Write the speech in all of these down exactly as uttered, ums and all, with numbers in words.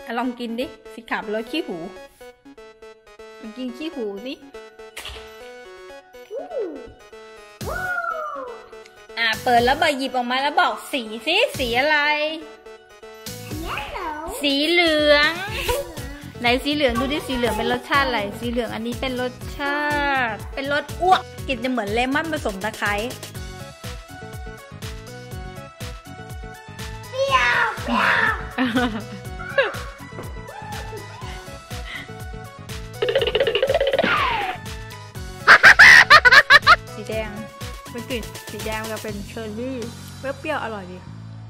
ลองกินดิสีขาวรสขี้หูลองกินขี้หูสิอ่าเปิดแล้วบอกหยิบออกมาแล้วบอกสีสิสีอะไรสีเหลืองไหนสีเหลืองดูดิสีเหลืองเป็นรสชาติอะไรสีเหลืองอันนี้เป็นรสชาติเป็นรสอ้วกกลิ่นจะเหมือนเลมอนผสมตะไคร้เปรี้ยวเปรี้ยวสีแดงเป็นกลิ่นสีแดงกับเป็นเชอร์รี่เปรี้ยวๆอร่อยดี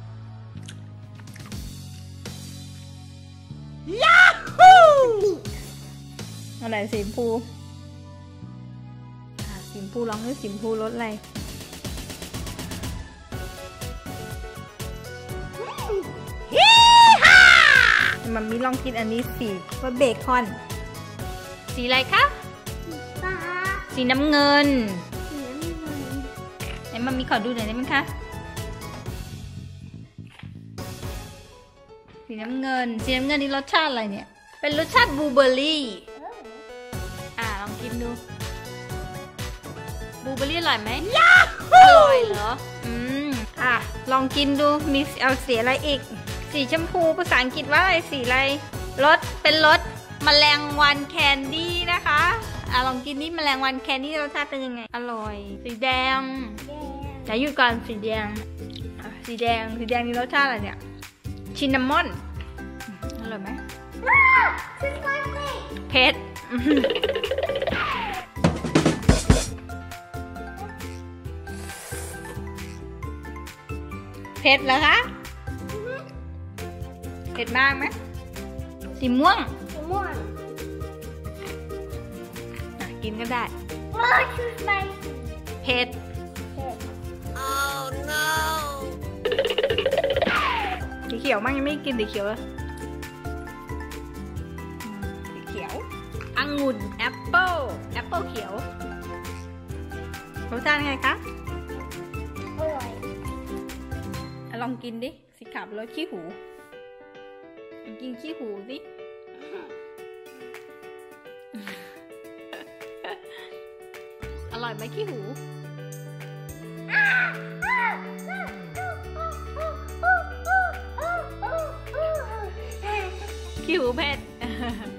ยาฮูอะไรสีชมพูสีชมพูลองด้วยสีชมพูรสอะไรมันมีลองกินอันนี้สีว่าเบคอนสีอะไรคะฟ้าสีน้ำเงินไหนมันมีขอดูหน่อยได้ไหมคะสีน้ำเงินสีน้ำเงินนี่รสชาติอะไรเนี่ยเป็นรสชาติบลูเบอร์รี่อ่าลองกินดูบลูเบอร์รี่อร่อยไหมอร่อยเหรออืมอ่ะลองกินดูมีเอาสีอะไรอีกสีชมพูภาษาอังกฤษว่าอะไรสีอะไรรสเป็นรสแมลงวันแคนดี้นะคะอ่ะลองกินนี่แมลงวันแคนดี้รสชาติเป็นยังไงอร่อยสีแดงไหนหยุดก่อนสีแดงสีแดงสีแดงนี่รสชาติอะไรเนี่ยชินนามอนอร่อยไหมเผ็ดเผ็ดเหรอคะเผ็ดมากไหมสีม่วงสีม่วงกินก็ได้เผ็ด oh no สีเขียวมั่งยังไม่กินสีเขียวเลยสีเขียวองุ่นแอปเปิ้ลแอปเปิ้ลเขียวรสชาติไงคะอร่อยลองกินดิสีขาวรสขี้หูกินขี้หูสิอร่อยไหมขี้หูขี้หูเผ็ด